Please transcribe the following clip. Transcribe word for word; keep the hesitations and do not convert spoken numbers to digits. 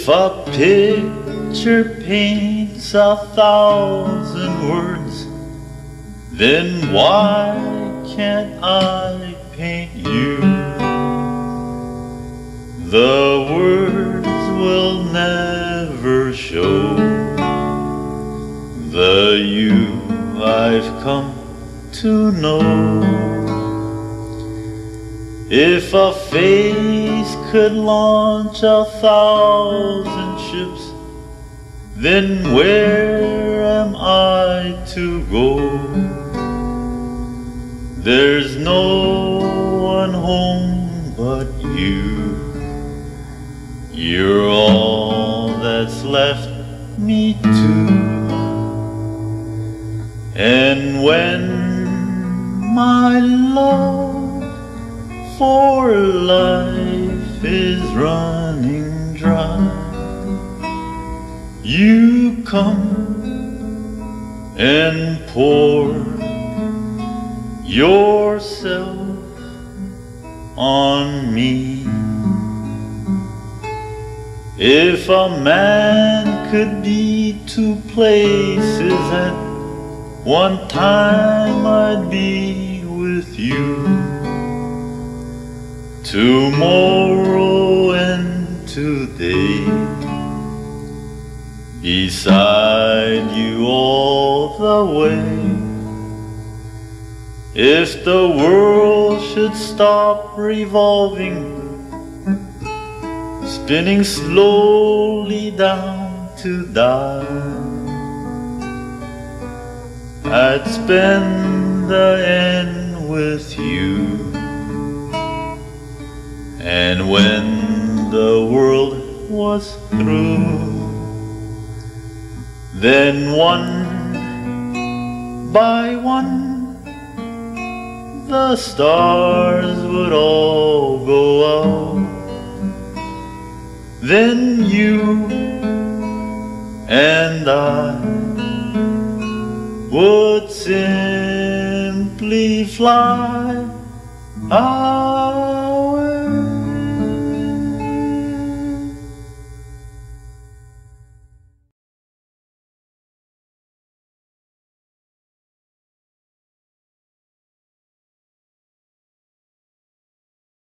If a picture paints a thousand words, then why can't I paint you? The words will never show the you I've come to know. If a face could launch a thousand ships, then where am I to go? There's no one home but you. You're all that's left me to. And when my love for life is running dry, you come and pour yourself on me. If a man could be two places at one time, I'd be with you. Tomorrow and today, beside you all the way. If the world should stop revolving, spinning slowly down to die, I'd spend the end with you. And when the world was through, then one by one the stars would all go out. Then you and I would simply fly out.